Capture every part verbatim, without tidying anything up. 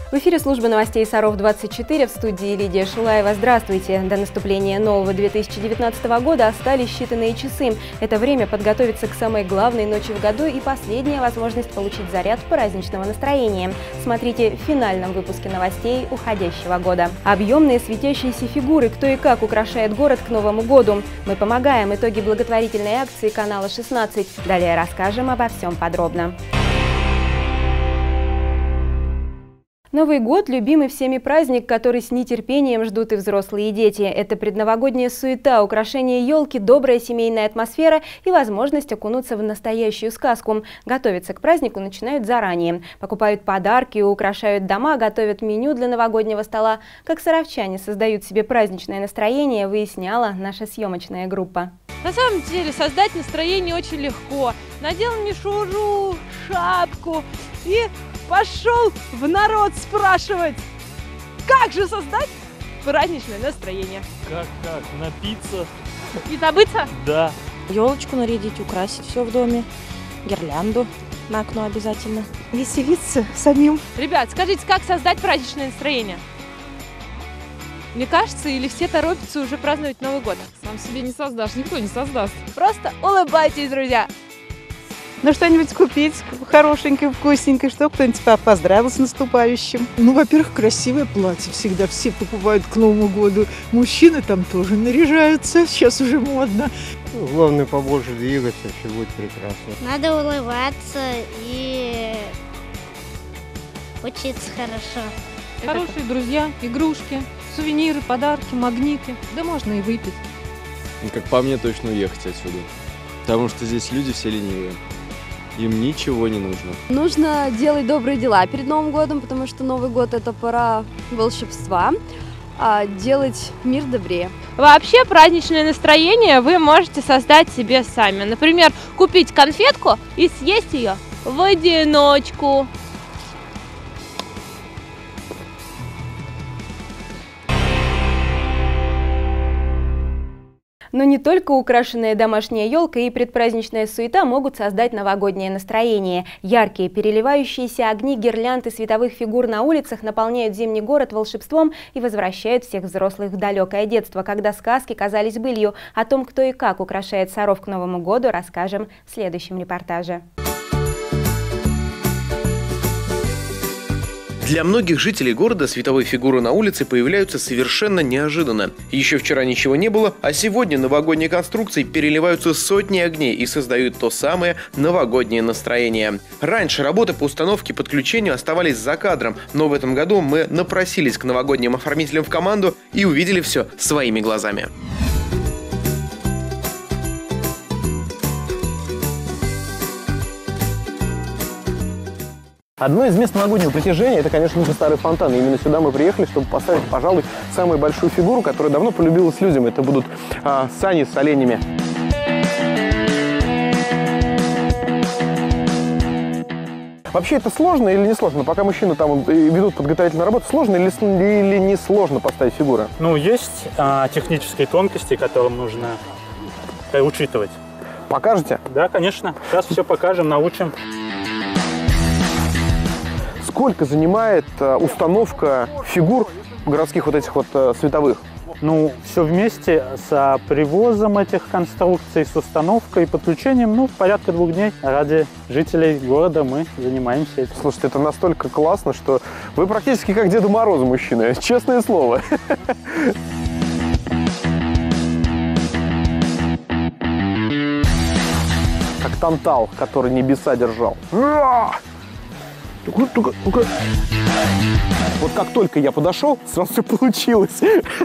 В эфире служба новостей Саров двадцать четыре, в студии Лидия Шулаева. Здравствуйте! До наступления нового две тысячи девятнадцатого года остались считанные часы. Это время подготовиться к самой главной ночи в году и последняя возможность получить заряд праздничного настроения. Смотрите в финальном выпуске новостей уходящего года. Объемные светящиеся фигуры, кто и как украшает город к Новому году. Мы помогаем. Итоги благотворительной акции канала шестнадцать. Далее расскажем обо всем подробно. Новый год – любимый всеми праздник, который с нетерпением ждут и взрослые, и дети. Это предновогодняя суета, украшение елки, добрая семейная атмосфера и возможность окунуться в настоящую сказку. Готовиться к празднику начинают заранее. Покупают подарки, украшают дома, готовят меню для новогоднего стола. Как саровчане создают себе праздничное настроение, выясняла наша съемочная группа. На самом деле создать настроение очень легко. Надел мишуру, шапку и пошел в народ спрашивать, как же создать праздничное настроение. Как, как? Напиться? И забыться? Да. Елочку нарядить, украсить все в доме, гирлянду на окно обязательно. Веселиться самим. Ребят, скажите, как создать праздничное настроение? Мне кажется, или все торопятся уже праздновать Новый год? Сам себе не создашь, никто не создаст. Просто улыбайтесь, друзья! Ну, что-нибудь купить хорошенькое, вкусненькое, чтобы кто-нибудь поздравил с наступающим. Ну, во-первых, красивое платье всегда все покупают к Новому году. Мужчины там тоже наряжаются, сейчас уже модно. Ну, главное, побольше двигаться, все будет прекрасно. Надо улыбаться и учиться хорошо. Хорошие друзья, игрушки, сувениры, подарки, магниты. Да можно и выпить. Как по мне, точно уехать отсюда. Потому что здесь люди все ленивые. Им ничего не нужно. Нужно делать добрые дела перед Новым годом, потому что Новый год – это пора волшебства, а делать мир добрее. Вообще праздничное настроение вы можете создать себе сами. Например, купить конфетку и съесть ее в одиночку. Но не только украшенная домашняя елка и предпраздничная суета могут создать новогоднее настроение. Яркие, переливающиеся огни гирлянд и световых фигур на улицах наполняют зимний город волшебством и возвращают всех взрослых в далекое детство, когда сказки казались былью. О том, кто и как украшает Саров к Новому году, расскажем в следующем репортаже. Для многих жителей города световые фигуры на улице появляются совершенно неожиданно. Еще вчера ничего не было, а сегодня новогодние конструкции переливаются сотни огней и создают то самое новогоднее настроение. Раньше работы по установке и подключению оставались за кадром, но в этом году мы напросились к новогодним оформителям в команду и увидели все своими глазами. Одно из мест новогоднего притяжения – это, конечно же, старый фонтан. И именно сюда мы приехали, чтобы поставить, пожалуй, самую большую фигуру, которая давно полюбилась людям. Это будут а, сани с оленями. Вообще это сложно или не сложно? Пока мужчины там ведут подготовительную работу, сложно или, или не сложно поставить фигуры? Ну, есть а, технические тонкости, которым нужно а, учитывать. Покажете? Да, конечно. Сейчас все покажем, научим. Сколько занимает э, установка фигур городских вот этих вот э, световых? Ну, все вместе с а, привозом этих конструкций, с установкой и подключением, ну, порядка двух дней. Ради жителей города мы занимаемся этим. Слушайте, это настолько классно, что вы практически как Деду Морозу, мужчины, честное слово. Как Тантал, который небеса держал. Вот как только я подошел, сразу все получилось.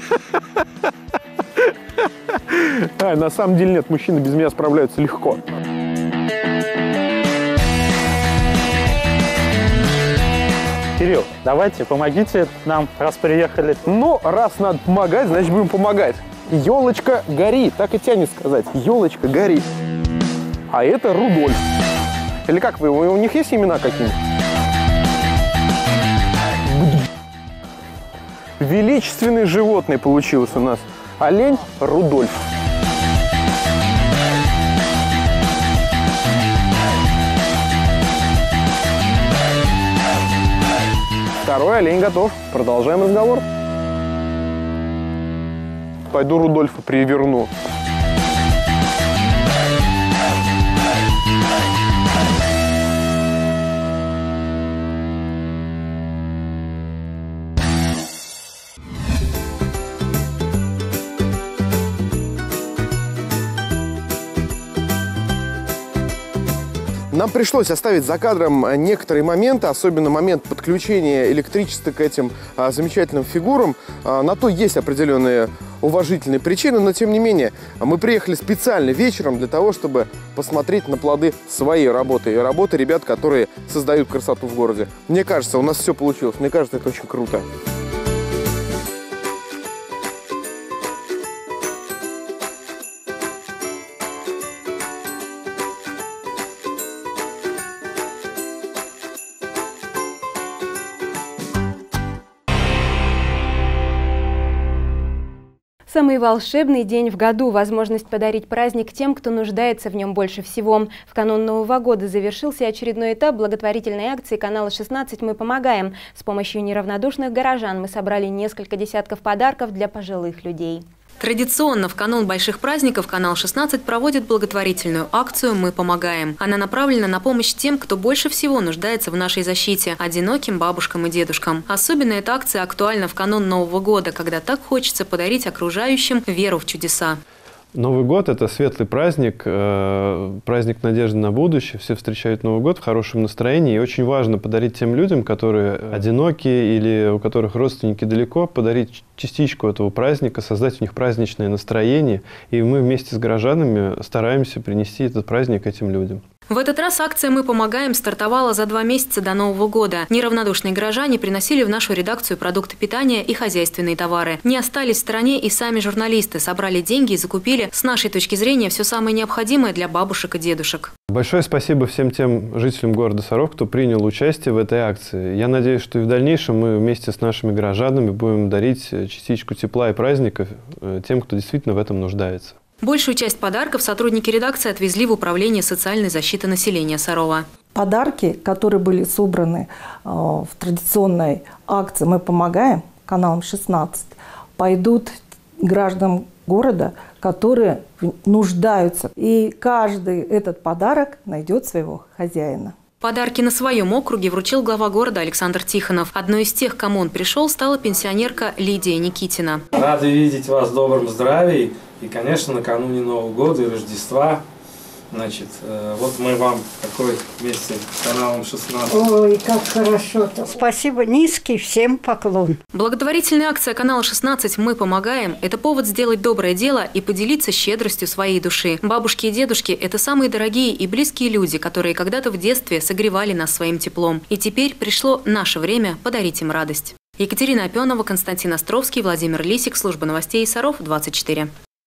А, на самом деле нет, мужчины без меня справляются легко. Кирилл, давайте, помогите нам, раз приехали. Ну, раз надо помогать, значит будем помогать. Елочка, гори, так и тянет сказать. Елочка, гори. А это Рудольф. Или как вы, у них есть имена какие-нибудь? Величественный животный получился у нас. Олень Рудольф. Второй олень готов. Продолжаем разговор. Пойду Рудольфа переверну. Нам пришлось оставить за кадром некоторые моменты, особенно момент подключения электричества к этим а, замечательным фигурам. А, на то есть определенные уважительные причины, но тем не менее мы приехали специально вечером для того, чтобы посмотреть на плоды своей работы и работы ребят, которые создают красоту в городе. Мне кажется, у нас все получилось. Мне кажется, это очень круто. Самый волшебный день в году – возможность подарить праздник тем, кто нуждается в нем больше всего. В канун Нового года завершился очередной этап благотворительной акции канала шестнадцать «Мы помогаем». С помощью неравнодушных горожан мы собрали несколько десятков подарков для пожилых людей. Традиционно в канун больших праздников канал шестнадцать проводит благотворительную акцию «Мы помогаем». Она направлена на помощь тем, кто больше всего нуждается в нашей защите – одиноким бабушкам и дедушкам. Особенно эта акция актуальна в канун Нового года, когда так хочется подарить окружающим веру в чудеса. Новый год – это светлый праздник, праздник надежды на будущее. Все встречают Новый год в хорошем настроении. И очень важно подарить тем людям, которые одиноки или у которых родственники далеко, подарить частичку этого праздника, создать у них праздничное настроение. И мы вместе с горожанами стараемся принести этот праздник этим людям. В этот раз акция «Мы помогаем» стартовала за два месяца до Нового года. Неравнодушные горожане приносили в нашу редакцию продукты питания и хозяйственные товары. Не остались в стороне и сами журналисты. Собрали деньги и закупили, с нашей точки зрения, все самое необходимое для бабушек и дедушек. Большое спасибо всем тем жителям города Саров, кто принял участие в этой акции. Я надеюсь, что и в дальнейшем мы вместе с нашими горожанами будем дарить частичку тепла и праздников тем, кто действительно в этом нуждается. Большую часть подарков сотрудники редакции отвезли в Управление социальной защиты населения Сарова. Подарки, которые были собраны э, в традиционной акции «Мы помогаем» каналом шестнадцать, пойдут гражданам города, которые нуждаются. И каждый этот подарок найдет своего хозяина. Подарки на своем округе вручил глава города Александр Тихонов. Одной из тех, кому он пришел, стала пенсионерка Лидия Никитина. Рады видеть вас в добром здравии. И, конечно, накануне Нового года и Рождества, значит, вот мы вам такой вместе с каналом шестнадцать. Ой, как хорошо-то. Спасибо, низкий всем поклон. Благотворительная акция канала шестнадцать «Мы помогаем» – это повод сделать доброе дело и поделиться щедростью своей души. Бабушки и дедушки – это самые дорогие и близкие люди, которые когда-то в детстве согревали нас своим теплом. И теперь пришло наше время подарить им радость. Екатерина Опенова, Константин Островский, Владимир Лисик, служба новостей Саров, двадцать четыре.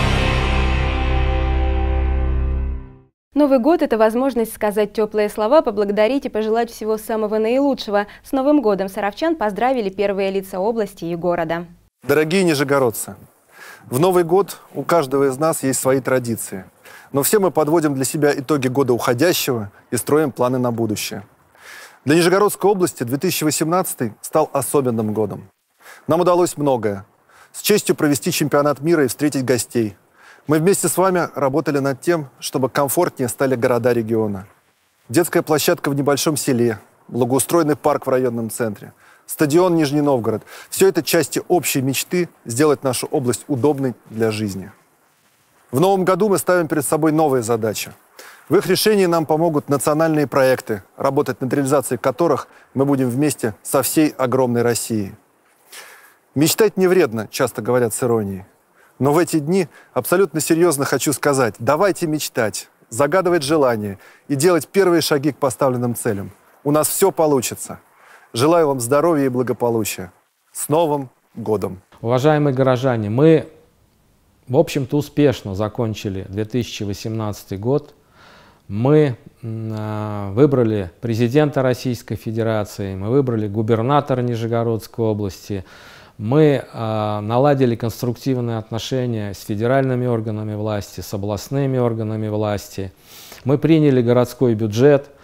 Новый год – это возможность сказать теплые слова, поблагодарить и пожелать всего самого наилучшего. С Новым годом саровчан поздравили первые лица области и города. Дорогие нижегородцы, в Новый год у каждого из нас есть свои традиции. Но все мы подводим для себя итоги года уходящего и строим планы на будущее. Для Нижегородской области две тысячи восемнадцатый стал особенным годом. Нам удалось многое. С честью провести чемпионат мира и встретить гостей. Мы вместе с вами работали над тем, чтобы комфортнее стали города региона. Детская площадка в небольшом селе, благоустроенный парк в районном центре, стадион Нижний Новгород – все это части общей мечты сделать нашу область удобной для жизни. В новом году мы ставим перед собой новые задачи. В их решении нам помогут национальные проекты, работать над реализацией которых мы будем вместе со всей огромной Россией. Мечтать не вредно, часто говорят с иронией. Но в эти дни абсолютно серьезно хочу сказать, давайте мечтать, загадывать желания и делать первые шаги к поставленным целям. У нас все получится. Желаю вам здоровья и благополучия. С Новым годом! Уважаемые горожане, мы, в общем-то, успешно закончили две тысячи восемнадцатый год. Мы э, выбрали президента Российской Федерации, мы выбрали губернатора Нижегородской области. Мы э, наладили конструктивные отношения с федеральными органами власти, с областными органами власти. Мы приняли городской бюджет.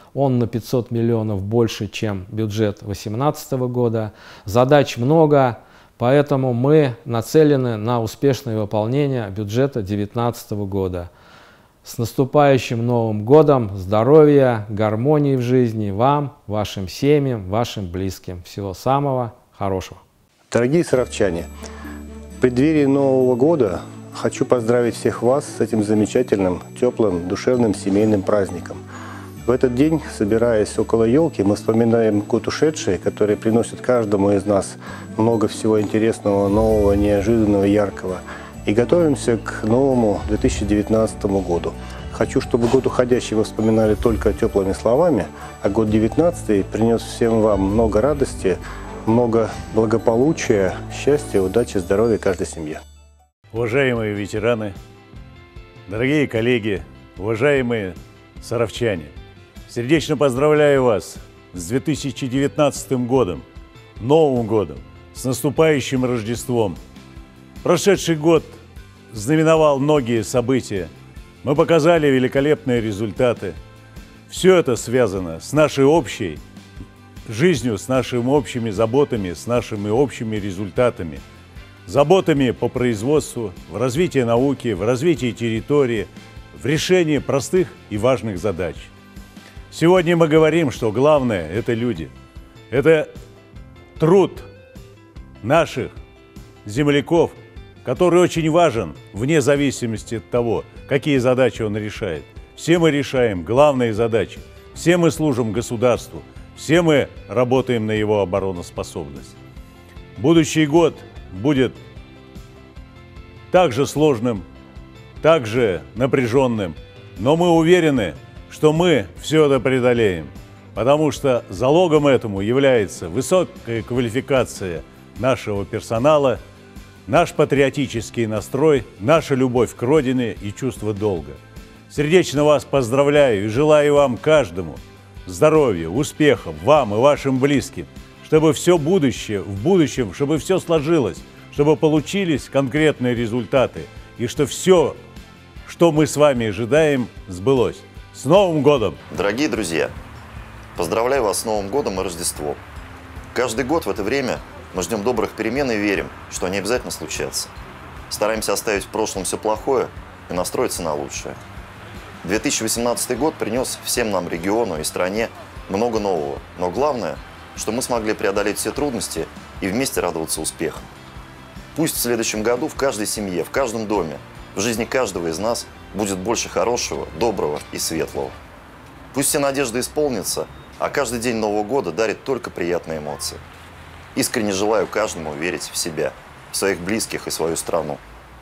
Он на пятьсот миллионов больше, чем бюджет две тысячи восемнадцатого года. Задач много, поэтому мы нацелены на успешное выполнение бюджета две тысячи девятнадцатого года. С наступающим Новым годом! Здоровья, гармонии в жизни вам, вашим семьям, вашим близким. Всего самого хорошего. Дорогие саровчане, в преддверии Нового года хочу поздравить всех вас с этим замечательным, теплым, душевным семейным праздником. В этот день, собираясь около елки, мы вспоминаем год ушедший, который приносит каждому из нас много всего интересного, нового, неожиданного, яркого. И готовимся к новому две тысячи девятнадцатому году. Хочу, чтобы год уходящий вы вспоминали только теплыми словами, а год девятнадцатый принес всем вам много радости, много благополучия, счастья, удачи, здоровья каждой семье. Уважаемые ветераны, дорогие коллеги, уважаемые саровчане, сердечно поздравляю вас с две тысячи девятнадцатым годом, Новым годом, с наступающим Рождеством. Прошедший год знаменовал многие события. Мы показали великолепные результаты. Все это связано с нашей общей жизнью, с нашими общими заботами, с нашими общими результатами. Заботами по производству, в развитии науки, в развитии территории, в решении простых и важных задач. Сегодня мы говорим, что главное – это люди. Это труд наших земляков, который очень важен вне зависимости от того, какие задачи он решает. Все мы решаем главные задачи, все мы служим государству, все мы работаем на его обороноспособность. Будущий год будет также сложным, также напряженным, но мы уверены, что мы все это преодолеем, потому что залогом этому является высокая квалификация нашего персонала, наш патриотический настрой, наша любовь к Родине и чувство долга. Сердечно вас поздравляю и желаю вам каждому здоровья, успехов, вам и вашим близким, чтобы все будущее, в будущем, чтобы все сложилось, чтобы получились конкретные результаты и что все, что мы с вами ожидаем, сбылось. С Новым годом! Дорогие друзья, поздравляю вас с Новым годом и Рождеством. Каждый год в это время мы ждем добрых перемен и верим, что они обязательно случатся. Стараемся оставить в прошлом все плохое и настроиться на лучшее. две тысячи восемнадцатый год принес всем нам, региону и стране, много нового. Но главное, что мы смогли преодолеть все трудности и вместе радоваться успехам. Пусть в следующем году в каждой семье, в каждом доме, в жизни каждого из нас будет больше хорошего, доброго и светлого. Пусть все надежды исполнятся, а каждый день Нового года дарит только приятные эмоции. Искренне желаю каждому верить в себя, в своих близких и свою страну.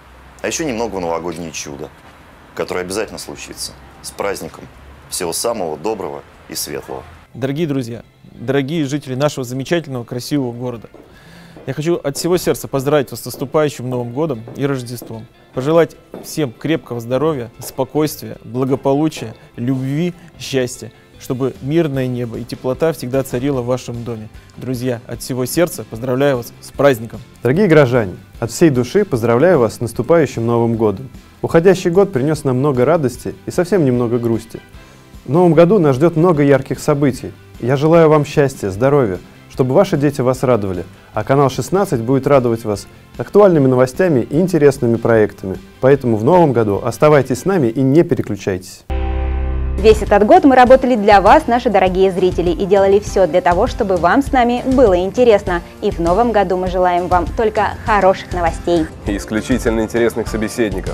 А еще немного в новогоднее чудо, которое обязательно случится. С праздником! Всего самого доброго и светлого. Дорогие друзья, дорогие жители нашего замечательного, красивого города, я хочу от всего сердца поздравить вас с наступающим Новым годом и Рождеством. Пожелать всем крепкого здоровья, спокойствия, благополучия, любви, счастья, чтобы мирное небо и теплота всегда царила в вашем доме. Друзья, от всего сердца поздравляю вас с праздником! Дорогие горожане, от всей души поздравляю вас с наступающим Новым годом. Уходящий год принес нам много радости и совсем немного грусти. В Новом году нас ждет много ярких событий. Я желаю вам счастья, здоровья, чтобы ваши дети вас радовали, а канал шестнадцать будет радовать вас актуальными новостями и интересными проектами. Поэтому в Новом году оставайтесь с нами и не переключайтесь. Весь этот год мы работали для вас, наши дорогие зрители, и делали все для того, чтобы вам с нами было интересно. И в новом году мы желаем вам только хороших новостей. И исключительно интересных собеседников.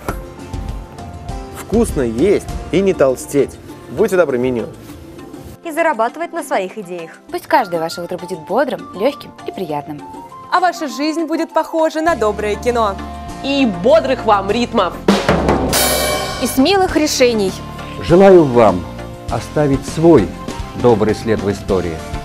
Вкусно есть и не толстеть. Будьте добры, меню. И зарабатывать на своих идеях. Пусть каждое ваше утро будет бодрым, легким и приятным. А ваша жизнь будет похожа на доброе кино. И бодрых вам ритмов. И смелых решений. Желаю вам оставить свой добрый след в истории.